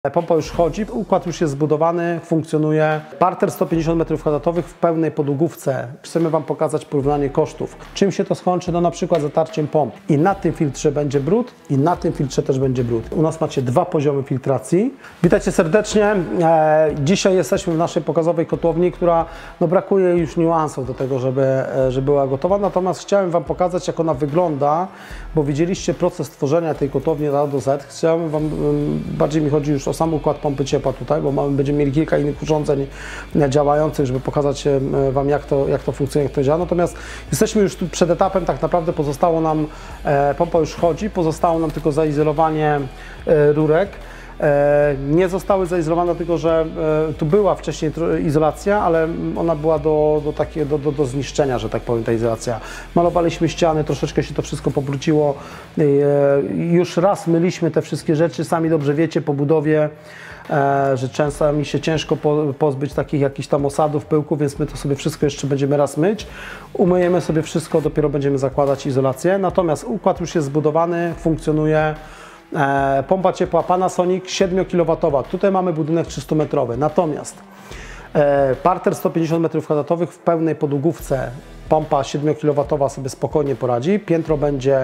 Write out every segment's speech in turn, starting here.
Pompa już chodzi, układ już jest zbudowany, funkcjonuje. Parter 150 m2 w pełnej podłogówce. Chcemy Wam pokazać porównanie kosztów. Czym się to skończy? No na przykład zatarciem pomp. I na tym filtrze będzie brud, i na tym filtrze też będzie brud. U nas macie dwa poziomy filtracji. Witajcie serdecznie. Dzisiaj jesteśmy w naszej pokazowej kotłowni, która brakuje już niuansów do tego, żeby była gotowa. Natomiast chciałem Wam pokazać, jak ona wygląda, bo widzieliście proces tworzenia tej kotłowni od A do Z. Chciałem Wam, bardziej mi chodzi już o sam układ pompy ciepła tutaj, bo będziemy mieli kilka innych urządzeń działających, żeby pokazać Wam, jak to funkcjonuje, jak to działa. Natomiast jesteśmy już tu przed etapem, tak naprawdę pozostało nam, pompa już chodzi, pozostało nam tylko zaizolowanie rurek. Nie zostały zaizolowane, dlatego że tu była wcześniej izolacja, ale ona była do zniszczenia, że tak powiem, ta izolacja. Malowaliśmy ściany, troszeczkę się to wszystko pobrudziło. Już raz myliśmy te wszystkie rzeczy, sami dobrze wiecie po budowie, że często mi się ciężko pozbyć takich jakichś tam osadów, pyłków, więc my to sobie wszystko jeszcze będziemy raz myć. Umyjemy sobie wszystko, dopiero będziemy zakładać izolację. Natomiast układ już jest zbudowany, funkcjonuje. Pompa ciepła Panasonic 7 kW. Tutaj mamy budynek 300-metrowy. Natomiast parter 150 m2 w pełnej podłogówce. Pompa 7 kW sobie spokojnie poradzi. Piętro będzie,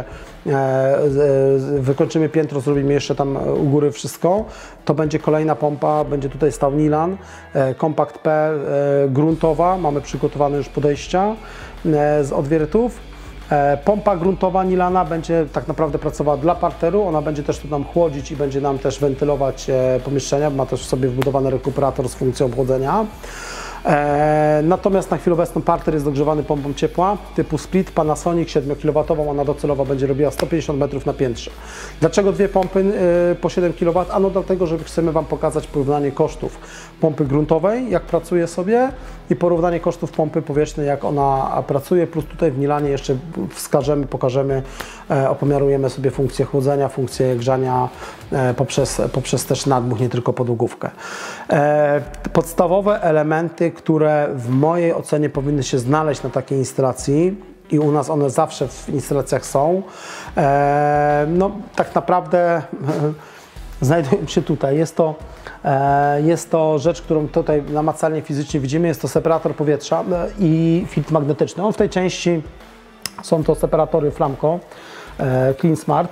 wykończymy piętro, zrobimy jeszcze tam u góry wszystko. To będzie kolejna pompa, będzie tutaj stał Nilan, Compact P gruntowa. Mamy przygotowane już podejścia z odwiertów. Pompa gruntowa Nilana będzie tak naprawdę pracowała dla parteru, ona będzie też tu nam chłodzić i będzie nam też wentylować pomieszczenia, ma też w sobie wbudowany rekuperator z funkcją chłodzenia. Natomiast na chwilę obecną parter jest dogrzewany pompą ciepła typu split Panasonic 7 kW, ona docelowo będzie robiła 150 metrów na piętrze. Dlaczego dwie pompy po 7 kW? Ano dlatego, że chcemy Wam pokazać porównanie kosztów pompy gruntowej, jak pracuje sobie, i porównanie kosztów pompy powietrznej, jak ona pracuje, plus tutaj w Nilanie jeszcze wskażemy, pokażemy, opomiarujemy sobie funkcję chłodzenia, funkcję grzania poprzez też nadmuch, nie tylko podłogówkę. Podstawowe elementy, które w mojej ocenie powinny się znaleźć na takiej instalacji, i u nas one zawsze w instalacjach są, no tak naprawdę znajdują się tutaj. Jest to rzecz, którą tutaj namacalnie fizycznie widzimy, jest to separator powietrza i filtr magnetyczny. On w tej części są to separatory Flamco Clean Smart.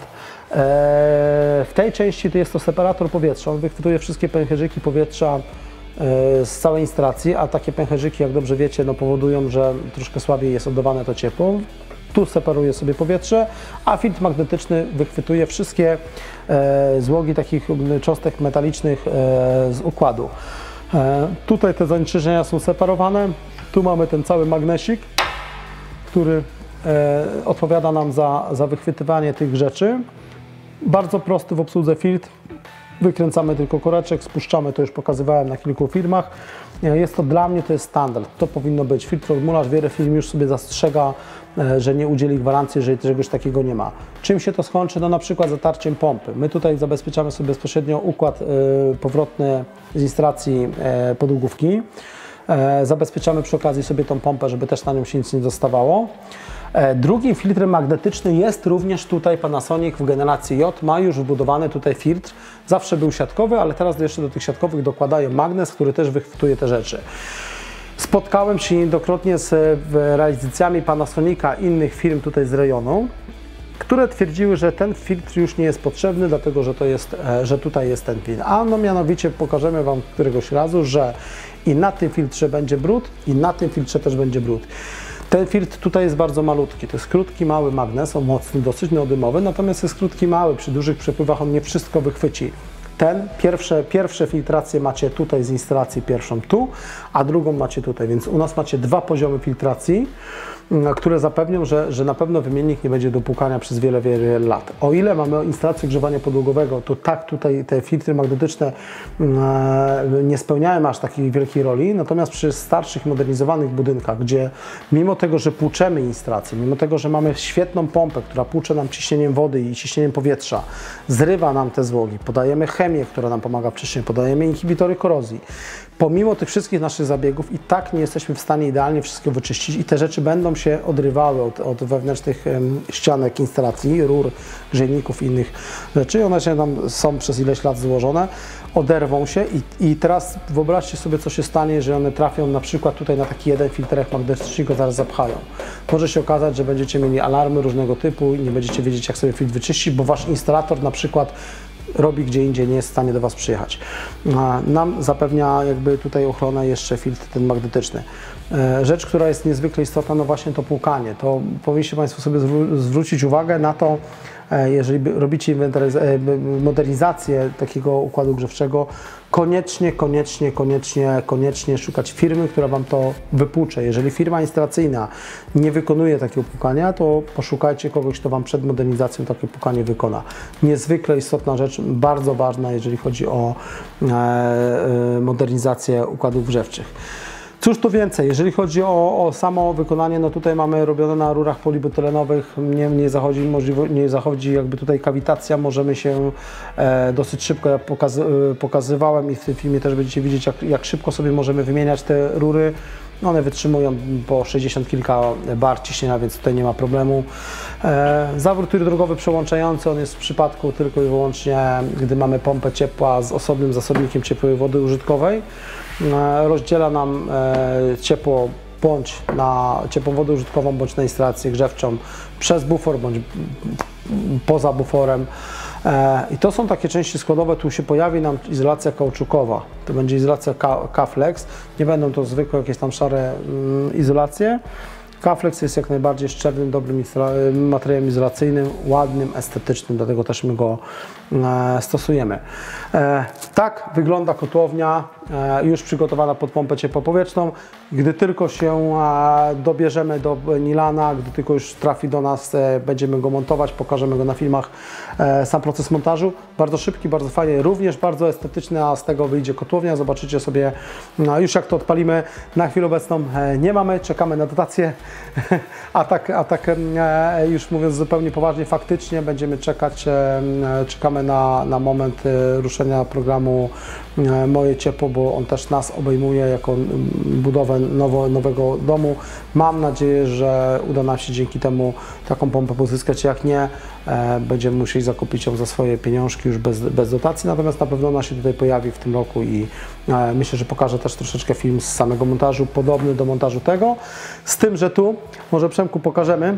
W tej części to jest to separator powietrza. On wychwytuje wszystkie pęcherzyki powietrza z całej instalacji, a takie pęcherzyki, jak dobrze wiecie, powodują, że troszkę słabiej jest oddawane to ciepło. Tu separuje sobie powietrze, a filtr magnetyczny wychwytuje wszystkie złogi takich cząstek metalicznych z układu. Tutaj te zanieczyszczenia są separowane. Tu mamy ten cały magnesik, który odpowiada nam za wychwytywanie tych rzeczy. Bardzo prosty w obsłudze filtr. Wykręcamy tylko koreczek, spuszczamy, to już pokazywałem na kilku filmach. Jest to dla mnie, to jest standard, to powinno być. Filtr odmulacz, wiele firm już sobie zastrzega, że nie udzieli gwarancji, jeżeli czegoś takiego nie ma. Czym się to skończy? No na przykład zatarciem pompy. My tutaj zabezpieczamy sobie bezpośrednio układ powrotny z instalacji podłogówki. Zabezpieczamy przy okazji sobie tą pompę, żeby też na nią się nic nie dostawało. Drugim filtrem magnetycznym jest również tutaj Panasonic w generacji J. Ma już wbudowany tutaj filtr. Zawsze był siatkowy, ale teraz jeszcze do tych siatkowych dokładają magnes, który też wychwytuje te rzeczy. Spotkałem się niejednokrotnie z realizacjami Panasonica innych firm tutaj z rejonu, które twierdziły, że ten filtr już nie jest potrzebny, dlatego że tutaj jest ten filtr. A no mianowicie pokażemy Wam któregoś razu, że i na tym filtrze będzie brud, i na tym filtrze też będzie brud. Ten filtr tutaj jest bardzo malutki, to jest krótki, mały magnes, on mocny, dosyć neodymowy, natomiast jest krótki, mały, przy dużych przepływach on nie wszystko wychwyci. Pierwsze filtracje macie tutaj z instalacji, pierwszą tu, a drugą macie tutaj, więc u nas macie dwa poziomy filtracji, które zapewnią, że na pewno wymiennik nie będzie do płukania przez wiele, wiele lat. O ile mamy instalację grzewania podłogowego, to tak tutaj te filtry magnetyczne nie spełniają aż takiej wielkiej roli, natomiast przy starszych, modernizowanych budynkach, gdzie mimo tego, że płuczemy instalację, mimo tego, że mamy świetną pompę, która płucze nam ciśnieniem wody i ciśnieniem powietrza, zrywa nam te złogi, podajemy chemię, która nam pomaga w czyszczeniu, podajemy inhibitory korozji, pomimo tych wszystkich naszych zabiegów i tak nie jesteśmy w stanie idealnie wszystkiego wyczyścić i te rzeczy będą będą się odrywały od wewnętrznych ścianek instalacji, rur, grzejników i innych rzeczy. One się tam są przez ileś lat złożone, oderwą się i teraz wyobraźcie sobie, co się stanie, jeżeli one trafią na przykład tutaj na taki jeden filterek magnetyczny i go zaraz zapchają. Może się okazać, że będziecie mieli alarmy różnego typu i nie będziecie wiedzieć, jak sobie filtr wyczyścić, bo wasz instalator na przykład robi gdzie indziej, nie jest w stanie do Was przyjechać. Nam zapewnia jakby tutaj ochronę jeszcze filtr ten magnetyczny. Rzecz, która jest niezwykle istotna, no właśnie to płukanie. To powinniście Państwo sobie zwrócić uwagę na to, jeżeli robicie modernizację takiego układu grzewczego, koniecznie szukać firmy, która Wam to wypłucze. Jeżeli firma instalacyjna nie wykonuje takiego płukania, to poszukajcie kogoś, kto Wam przed modernizacją takie płukanie wykona. Niezwykle istotna rzecz, bardzo ważna, jeżeli chodzi o modernizację układów grzewczych. Cóż tu więcej, jeżeli chodzi o samo wykonanie, no tutaj mamy robione na rurach polibutylenowych, nie zachodzi jakby tutaj kawitacja, możemy się dosyć szybko, ja pokazywałem i w tym filmie też będziecie widzieć, jak szybko sobie możemy wymieniać te rury. One wytrzymują po 60 kilka bar ciśnienia, więc tutaj nie ma problemu. Zawór drogowy przełączający, on jest w przypadku tylko i wyłącznie, gdy mamy pompę ciepła z osobnym zasobnikiem ciepłej wody użytkowej. Rozdziela nam ciepło bądź na ciepłą wodę użytkową, bądź na instalację grzewczą przez bufor, bądź poza buforem. I to są takie części składowe, tu się pojawi nam izolacja kauczukowa. To będzie izolacja K-Flex, nie będą to zwykłe jakieś tam szare izolacje. K-Flex jest jak najbardziej szczerym, dobrym materiałem izolacyjnym, ładnym, estetycznym, dlatego też my go stosujemy. Tak wygląda kotłownia już przygotowana pod pompę ciepłopowietrzną. Gdy tylko się dobierzemy do Nilana, gdy tylko już trafi do nas, będziemy go montować, pokażemy go na filmach, sam proces montażu. Bardzo szybki, bardzo fajny, również bardzo estetyczny, a z tego wyjdzie kotłownia. Zobaczycie sobie, już jak to odpalimy. Na chwilę obecną nie mamy, czekamy na dotację, a tak już mówiąc zupełnie poważnie, faktycznie będziemy czekać, czekamy na moment ruszenia programu Moje Ciepło, bo on też nas obejmuje jako budowę nowego domu. Mam nadzieję, że uda nam się dzięki temu taką pompę pozyskać. Jak nie, będziemy musieli zakupić ją za swoje pieniążki już bez dotacji, natomiast na pewno ona się tutaj pojawi w tym roku i myślę, że pokażę też troszeczkę film z samego montażu, podobny do montażu tego, z tym, że tu, może Przemku pokażemy,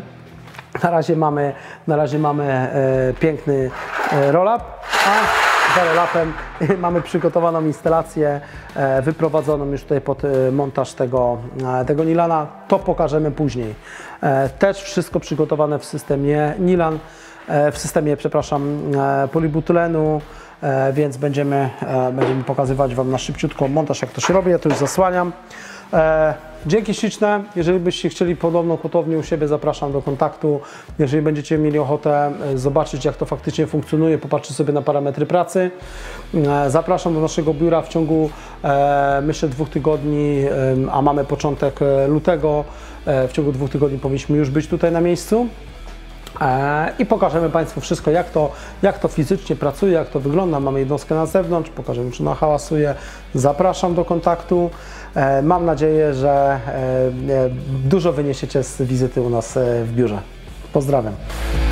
na razie mamy piękny roll-up, a za roll-upem mamy przygotowaną instalację, wyprowadzoną już tutaj pod montaż tego Nilana. To pokażemy później. Też wszystko przygotowane w systemie Nilan, w systemie, przepraszam, polibutylenu, więc będziemy pokazywać Wam na szybciutko montaż, jak to się robi. Ja to już zasłaniam. Dzięki śliczne. Jeżeli byście chcieli podobną kotłownię u siebie, zapraszam do kontaktu. Jeżeli będziecie mieli ochotę zobaczyć, jak to faktycznie funkcjonuje, popatrzcie sobie na parametry pracy. Zapraszam do naszego biura w ciągu, myślę, 2 tygodni, a mamy początek lutego. W ciągu 2 tygodni powinniśmy już być tutaj na miejscu. I pokażemy Państwu wszystko, jak to fizycznie pracuje, jak to wygląda. Mamy jednostkę na zewnątrz, pokażemy, czy ona hałasuje. Zapraszam do kontaktu. Mam nadzieję, że dużo wyniesiecie z wizyty u nas w biurze. Pozdrawiam.